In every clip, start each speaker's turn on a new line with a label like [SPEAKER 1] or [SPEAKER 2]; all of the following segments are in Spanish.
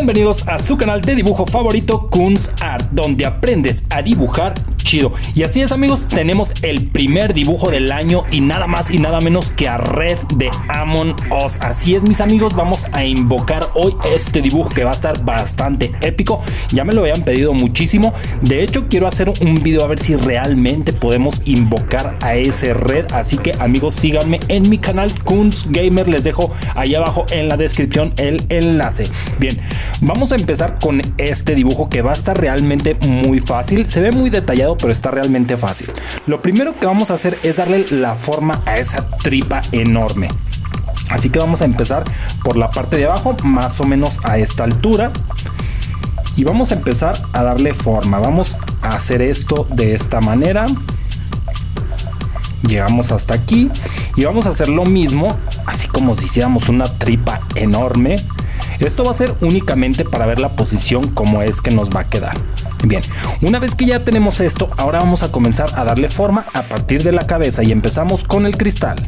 [SPEAKER 1] Bienvenidos a su canal de dibujo favorito, Kunz Art, donde aprendes a dibujar chido. Y así es, amigos, tenemos el primer dibujo del año y nada más y nada menos que a Red de Among Us. Así es, mis amigos, vamos a invocar hoy este dibujo que va a estar bastante épico. Ya me lo habían pedido muchísimo. De hecho, quiero hacer un video a ver si realmente podemos invocar a ese Red. Así que, amigos, síganme en mi canal Kunz Gamer. Les dejo ahí abajo en la descripción el enlace. Bien, vamos a empezar con este dibujo que va a estar realmente muy fácil. Se ve muy detallado, pero está realmente fácil. Lo primero que vamos a hacer es darle la forma a esa tripa enorme. Así que vamos a empezar por la parte de abajo, más o menos a esta altura. Y vamos a empezar a darle forma. Vamos a hacer esto de esta manera. Llegamos hasta aquí. Y vamos a hacer lo mismo, así como si hiciéramos una tripa enorme. Esto va a ser únicamente para ver la posición como es que nos va a quedar. Bien, una vez que ya tenemos esto, ahora vamos a comenzar a darle forma a partir de la cabeza y empezamos con el cristal.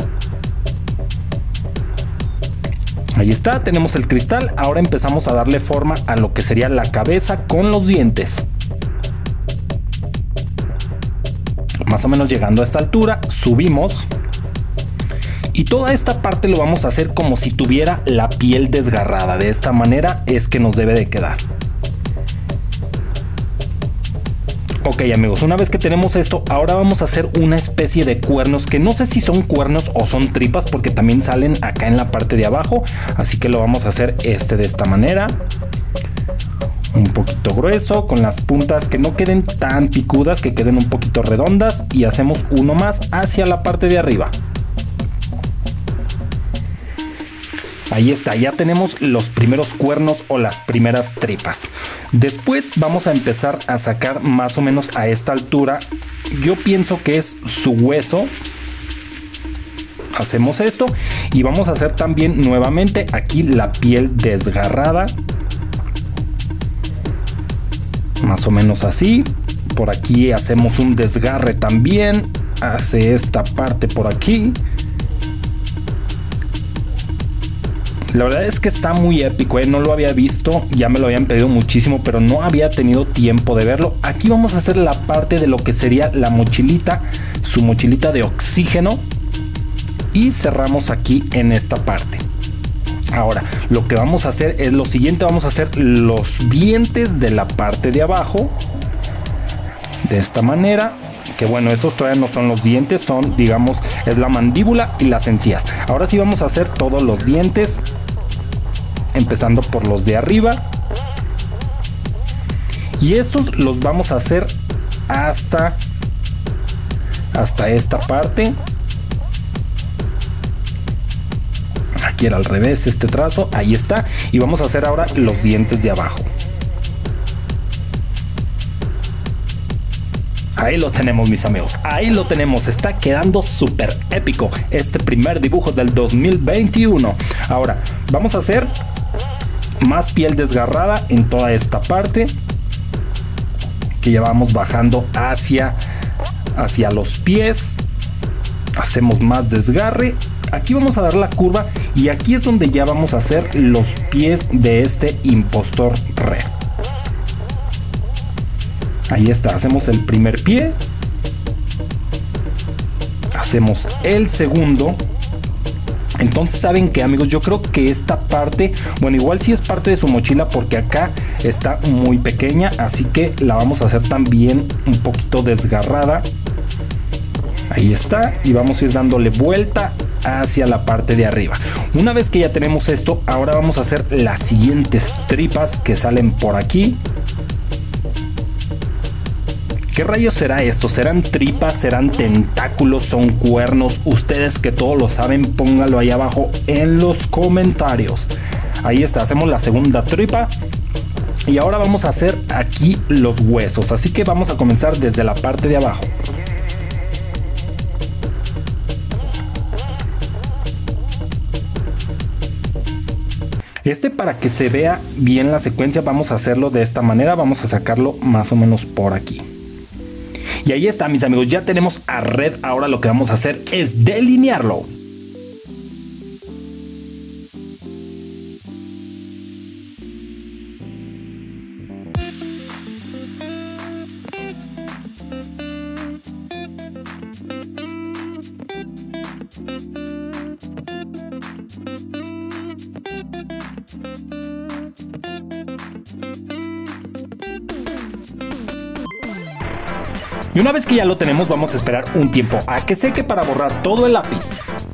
[SPEAKER 1] Ahí está, tenemos el cristal. Ahora empezamos a darle forma a lo que sería la cabeza con los dientes. Más o menos llegando a esta altura, subimos. Y toda esta parte lo vamos a hacer como si tuviera la piel desgarrada. De esta manera es que nos debe de quedar. Ok, amigos, una vez que tenemos esto, ahora vamos a hacer una especie de cuernos, que no sé si son cuernos o son tripas, porque también salen acá en la parte de abajo. Así que lo vamos a hacer de esta manera. Un poquito grueso, con las puntas que no queden tan picudas, que queden un poquito redondas. Y hacemos uno más hacia la parte de arriba. Ahí está, ya tenemos los primeros cuernos o las primeras tripas. Después vamos a empezar a sacar más o menos a esta altura. Yo pienso que es su hueso. Hacemos esto y vamos a hacer también nuevamente aquí la piel desgarrada. Más o menos así. Por aquí hacemos un desgarre también. Hace esta parte por aquí. La verdad es que está muy épico, no lo había visto, ya me lo habían pedido muchísimo, pero no había tenido tiempo de verlo. Aquí vamos a hacer la parte de lo que sería la mochilita, su mochilita de oxígeno. Y cerramos aquí en esta parte. Ahora, lo que vamos a hacer es lo siguiente, vamos a hacer los dientes de la parte de abajo. De esta manera. Que bueno, esos todavía no son los dientes, son, digamos, es la mandíbula y las encías. Ahora sí vamos a hacer todos los dientes, empezando por los de arriba. Y estos los vamos a hacer hasta esta parte. Aquí era al revés este trazo, ahí está. Y vamos a hacer ahora los dientes de abajo. Ahí lo tenemos, mis amigos, ahí lo tenemos, está quedando súper épico este primer dibujo del 2021. Ahora, vamos a hacer más piel desgarrada en toda esta parte, que ya vamos bajando hacia los pies. Hacemos más desgarre, aquí vamos a dar la curva y aquí es donde ya vamos a hacer los pies de este impostor Red. Ahí está, hacemos el primer pie. Hacemos el segundo. Entonces, ¿saben qué, amigos? Yo creo que esta parte, bueno, igual sí es parte de su mochila porque acá está muy pequeña. Así que la vamos a hacer también un poquito desgarrada. Ahí está. Y vamos a ir dándole vuelta hacia la parte de arriba. Una vez que ya tenemos esto, ahora vamos a hacer las siguientes tripas que salen por aquí. ¿Qué rayos será esto? ¿Serán tripas? ¿Serán tentáculos? ¿Son cuernos? Ustedes que todo lo saben, pónganlo ahí abajo en los comentarios. Ahí está, hacemos la segunda tripa. Y ahora vamos a hacer aquí los huesos. Así que vamos a comenzar desde la parte de abajo. Para que se vea bien la secuencia, vamos a hacerlo de esta manera. Vamos a sacarlo más o menos por aquí. Y ahí está, mis amigos, ya tenemos a Red. Ahora lo que vamos a hacer es delinearlo. Y una vez que ya lo tenemos, vamos a esperar un tiempo a que seque para borrar todo el lápiz.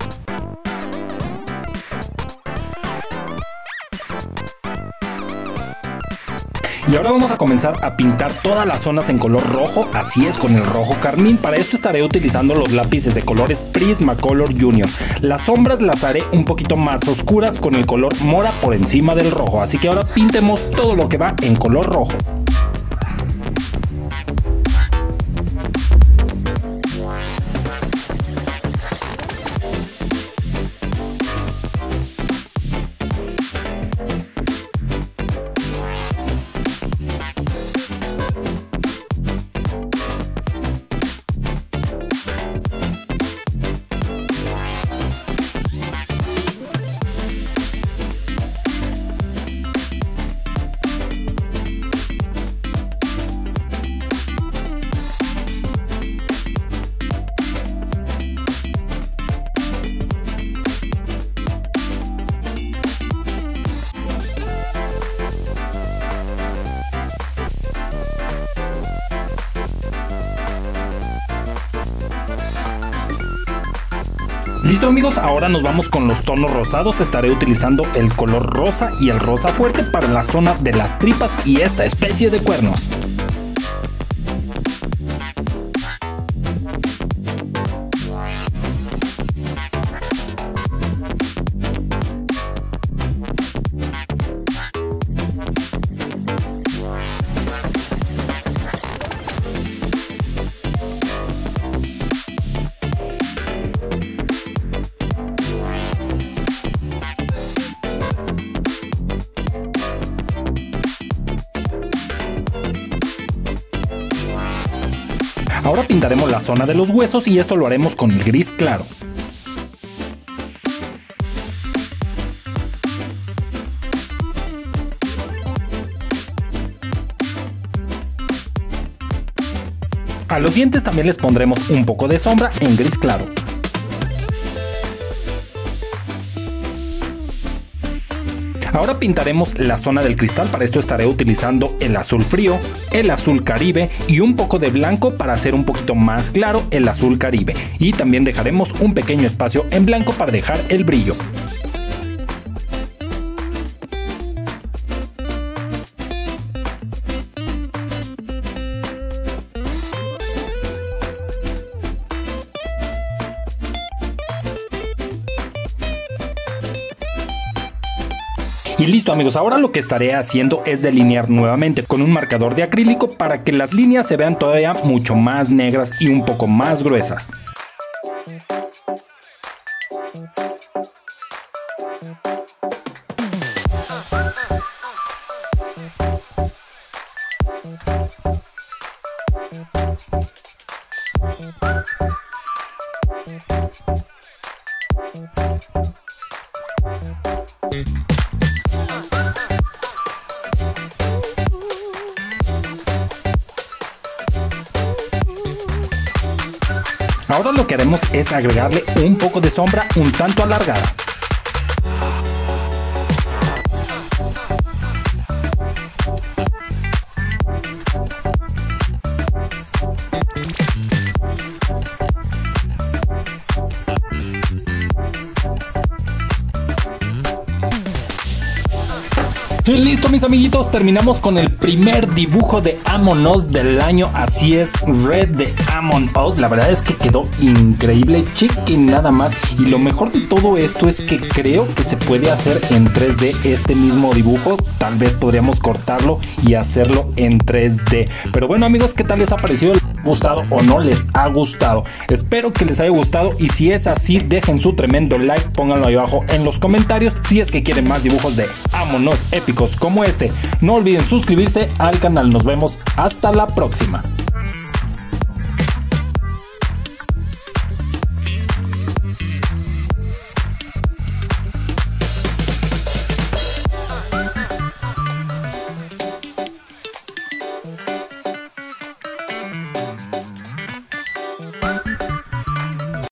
[SPEAKER 1] Y ahora vamos a comenzar a pintar todas las zonas en color rojo, así es, con el rojo carmín. Para esto estaré utilizando los lápices de colores Prismacolor Junior. Las sombras las haré un poquito más oscuras con el color mora por encima del rojo, así que ahora pintemos todo lo que va en color rojo. Listo amigos, ahora nos vamos con los tonos rosados. Estaré utilizando el color rosa y el rosa fuerte para la zona de las tripas y esta especie de cuernos. Ahora pintaremos la zona de los huesos y esto lo haremos con el gris claro. A los dientes también les pondremos un poco de sombra en gris claro. Ahora pintaremos la zona del cristal. Para esto estaré utilizando el azul frío, el azul caribe y un poco de blanco para hacer un poquito más claro el azul caribe. Y también dejaremos un pequeño espacio en blanco para dejar el brillo. Y listo amigos, ahora lo que estaré haciendo es delinear nuevamente con un marcador de acrílico para que las líneas se vean todavía mucho más negras y un poco más gruesas. Ahora lo que haremos es agregarle un poco de sombra un tanto alargada. Y listo mis amiguitos, terminamos con el primer dibujo de Among Us del año, así es, Red de Among Us. La verdad es que quedó increíble, chequen nada más. Y lo mejor de todo esto es que creo que se puede hacer en 3D este mismo dibujo. Tal vez podríamos cortarlo y hacerlo en 3D. Pero bueno amigos, ¿qué tal les ha parecido? ¿Les ha gustado o no les ha gustado? Espero que les haya gustado y si es así, dejen su tremendo like, pónganlo ahí abajo en los comentarios. Si es que quieren más dibujos de Among Us épicos como este, no olviden suscribirse al canal. Nos vemos hasta la próxima.